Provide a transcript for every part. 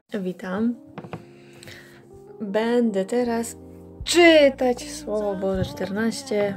Witam. Będę teraz czytać Słowo Boże 14.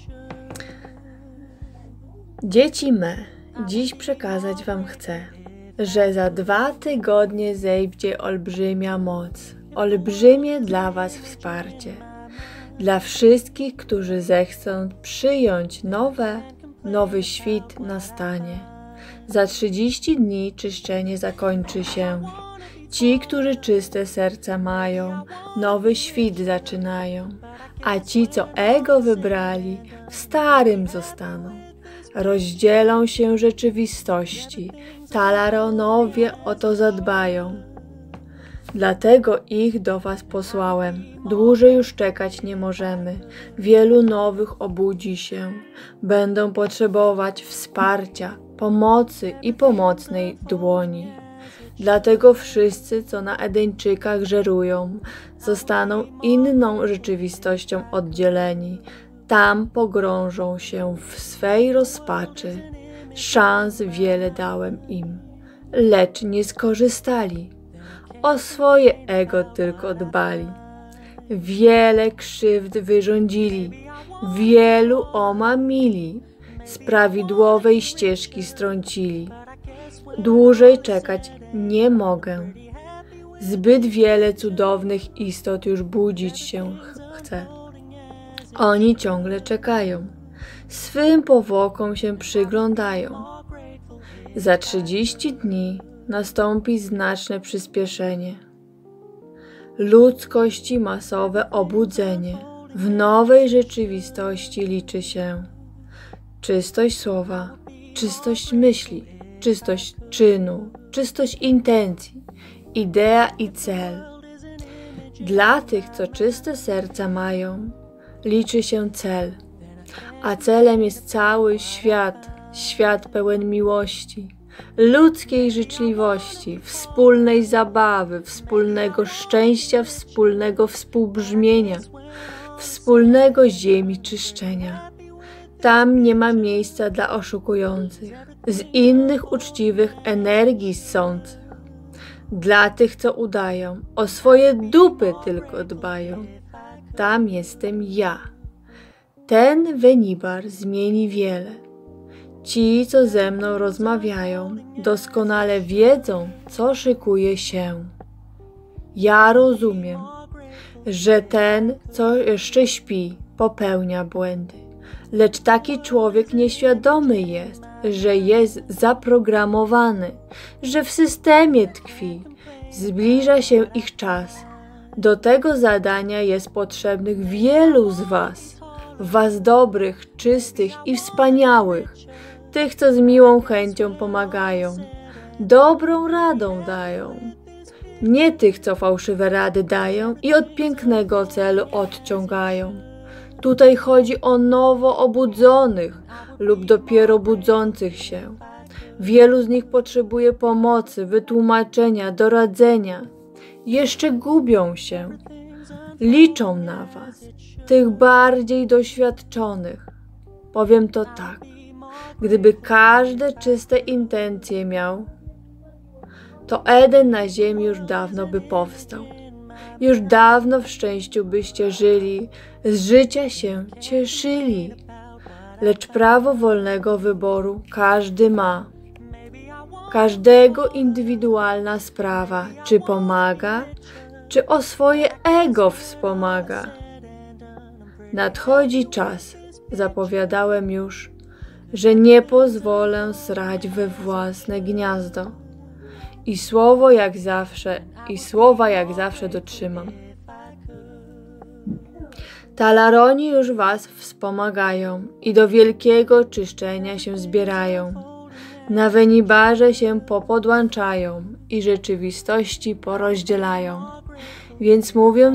Dzieci me, dziś przekazać wam chcę, że za 2 tygodnie zejdzie olbrzymia moc, olbrzymie dla was wsparcie. Dla wszystkich, którzy zechcą przyjąć nowy świt nastanie. Za 30 dni czyszczenie zakończy się. Ci, którzy czyste serca mają, nowy świt zaczynają, a ci, co ego wybrali, w starym zostaną. Rozdzielą się rzeczywistości, Talaronowie o to zadbają. Dlatego ich do was posłałem, dłużej już czekać nie możemy. Wielu nowych obudzi się, będą potrzebować wsparcia, pomocy i pomocnej dłoni. Dlatego wszyscy, co na Edeńczykach żerują, zostaną inną rzeczywistością oddzieleni. Tam pogrążą się w swej rozpaczy. Szans wiele dałem im, lecz nie skorzystali. O swoje ego tylko dbali. Wiele krzywd wyrządzili, wielu omamili, z prawidłowej ścieżki strącili. Dłużej czekać nie mogę. Zbyt wiele cudownych istot już budzić się chce. Oni ciągle czekają. Swym powłokom się przyglądają. Za 30 dni nastąpi znaczne przyspieszenie. Ludzkości masowe obudzenie. W nowej rzeczywistości liczy się czystość słowa, czystość myśli, czystość czynu, czystość intencji, idea i cel. Dla tych, co czyste serca mają, liczy się cel, a celem jest cały świat pełen miłości, ludzkiej życzliwości, wspólnej zabawy, wspólnego szczęścia, wspólnego współbrzmienia, wspólnego ziemi czyszczenia. Tam nie ma miejsca dla oszukujących, z innych uczciwych energii ssących. Dla tych, co udają, o swoje dupy tylko dbają. Tam jestem ja. Ten Wenibar zmieni wiele. Ci, co ze mną rozmawiają, doskonale wiedzą, co szykuje się. Ja rozumiem, że ten, co jeszcze śpi, popełnia błędy. Lecz taki człowiek nieświadomy jest, że jest zaprogramowany, że w systemie tkwi. Zbliża się ich czas. Do tego zadania jest potrzebnych wielu z was dobrych, czystych i wspaniałych, tych, co z miłą chęcią pomagają, dobrą radą dają. Nie tych, co fałszywe rady dają i od pięknego celu odciągają. Tutaj chodzi o nowo obudzonych lub dopiero budzących się. Wielu z nich potrzebuje pomocy, wytłumaczenia, doradzenia. Jeszcze gubią się. Liczą na was, tych bardziej doświadczonych. Powiem to tak. Gdyby każde czyste intencje miał, to Eden na ziemi już dawno by powstał. Już dawno w szczęściu byście żyli, z życia się cieszyli. Lecz prawo wolnego wyboru każdy ma. Każdego indywidualna sprawa, czy pomaga, czy o swoje ego wspomaga. Nadchodzi czas, zapowiadałem już, że nie pozwolę srać we własne gniazdo. I słowa jak zawsze dotrzymam. Talaroni już was wspomagają i do wielkiego czyszczenia się zbierają. Na Wenibarze się popodłączają i rzeczywistości porozdzielają. Więc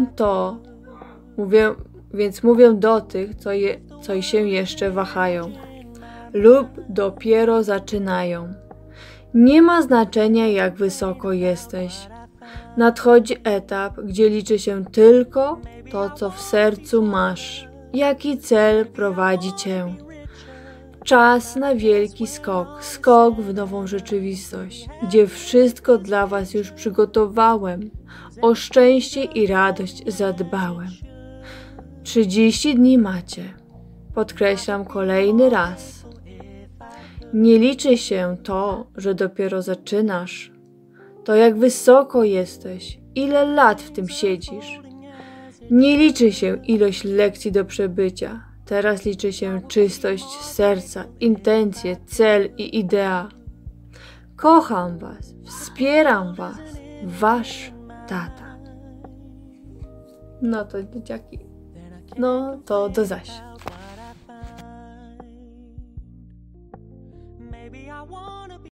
mówię do tych, co się jeszcze wahają lub dopiero zaczynają. Nie ma znaczenia, jak wysoko jesteś. Nadchodzi etap, gdzie liczy się tylko to, co w sercu masz, jaki cel prowadzi cię. Czas na wielki skok w nową rzeczywistość, gdzie wszystko dla was już przygotowałem, o szczęście i radość zadbałem. 30 dni macie. Podkreślam kolejny raz. Nie liczy się to, że dopiero zaczynasz. To jak wysoko jesteś, ile lat w tym siedzisz. Nie liczy się ilość lekcji do przebycia. Teraz liczy się czystość serca, intencje, cel i idea. Kocham was, wspieram was, wasz tata. No to dzieciaki, no to do zaś.